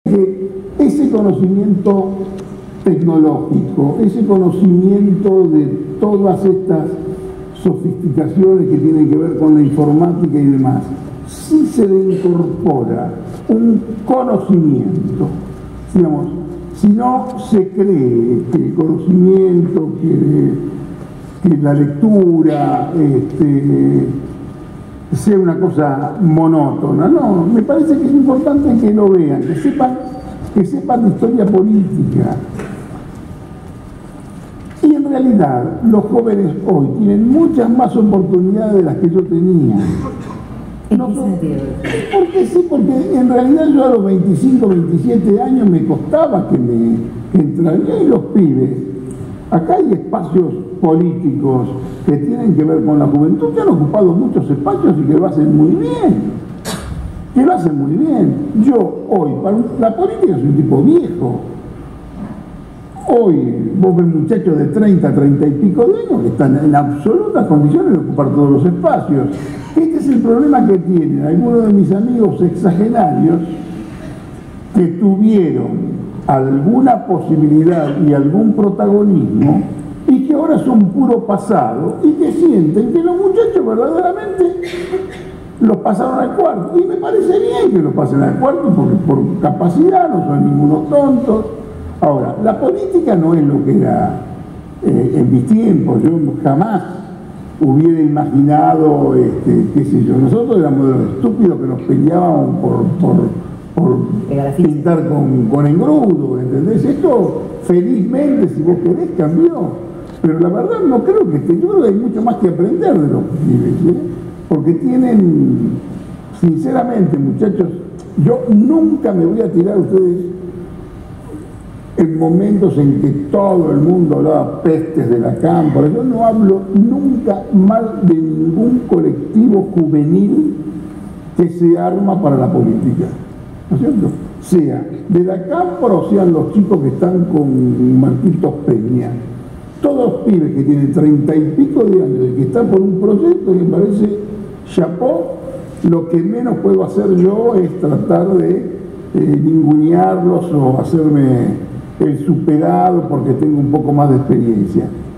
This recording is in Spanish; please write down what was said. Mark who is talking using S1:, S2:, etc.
S1: que ese conocimiento tecnológico, ese conocimiento de todas estas sofisticaciones que tienen que ver con la informática y demás, si se le incorpora un conocimiento, digamos, si no se cree que el conocimiento, que la lectura sea una cosa monótona, no, me parece que es importante que lo vean, que sepan de historia política. Y en realidad los jóvenes hoy tienen muchas más oportunidades de las que yo tenía.
S2: ¿En qué sentido?
S1: Porque sí, porque en realidad yo a los 25, 27 años me costaba que entraran. Y los pibes, acá hay espacios políticos que tienen que ver con la juventud, que han ocupado muchos espacios y que lo hacen muy bien. Yo hoy, la política es un tipo viejo. Hoy vos ves muchachos de 30, 30 y pico de años que están en absolutas condiciones de ocupar todos los espacios. Este es el problema que tienen algunos de mis amigos sexagenarios que tuvieron alguna posibilidad y algún protagonismo y que ahora son puro pasado y que sienten que los muchachos verdaderamente los pasaron al cuarto. Y me parece bien que los pasen al cuarto porque por capacidad no son ningunos tontos. Ahora, la política no es lo que era en mis tiempos. Yo jamás hubiera imaginado, qué sé yo, nosotros éramos de los estúpidos que nos peleábamos por pintar con engrudo, ¿entendés? Esto, felizmente, si vos querés, cambió. Pero la verdad no creo que yo creo que hay mucho más que aprender de los pibes, porque tienen, sinceramente, muchachos, yo nunca me voy a tirar a ustedes en momentos en que todo el mundo hablaba pestes de la cámpora. Yo no hablo nunca mal de ningún colectivo juvenil que se arma para la política, ¿no es cierto? Sea de la cámpora o sean los chicos que están con Marquitos Peña. Todos pibes que tienen 30 y pico de años y que están por un proyecto, me parece chapó. Lo que menos puedo hacer yo es tratar de ningunearlos o hacerme el superado porque tengo un poco más de experiencia.